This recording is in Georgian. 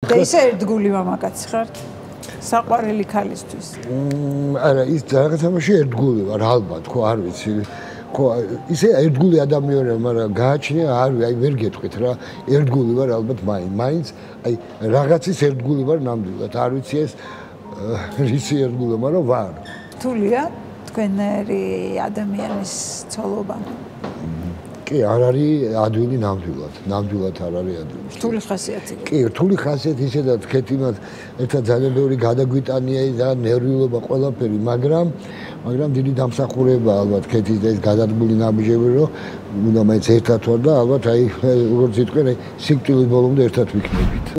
და ისე ერთგული მამაკაცი ხართ? საყვარელი ქალისთვის. არა, ის რაღაცამაში ერთგული ვარ, ალბათ, ხო, არ ვიცი. ხო, ისე ერთგული ადამიანია, მაგრამ გააჩნია, აი ვერ გეტყვით რა, ერთგული ვარ ალბათ მაინც, აი რაღაცის ერთგული ვარ ნამდვილად, არ ვიცი ეს რისი ერთგული, მაგრამ ვარ. რთულია თქვენერი ადამიანის ცოლობა? კი, არ არის ადვილი ნამდვილად არ არის ადვილი. რთული ხასიათი. კი, რთული ხასიათი ისედაც ხეთ იმას, ერთად ძალიან ბევრი გადაგვიტანია და ნერვიულობა ყველაფერი, მაგრამ დიდი დამსახურება ალბათ ქეთის და ეს გადადგმული ნაბიჯები, რომ უნდა მაინც ერთად ვარ და ალბათ აი როგორც იტყვენ, სიკვდილის ბოლომდე ერთად ვიქნებით.